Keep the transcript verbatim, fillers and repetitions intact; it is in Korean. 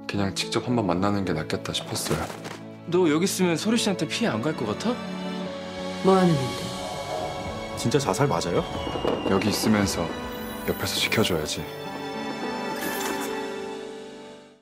그냥 직접 한번 만나는 게 낫겠다 싶었어요. 너 여기 있으면 소리 씨한테 피해 안 갈 것 같아? 뭐 하는 일인데? 진짜 자살 맞아요? 여기 있으면서 옆에서 지켜줘야지.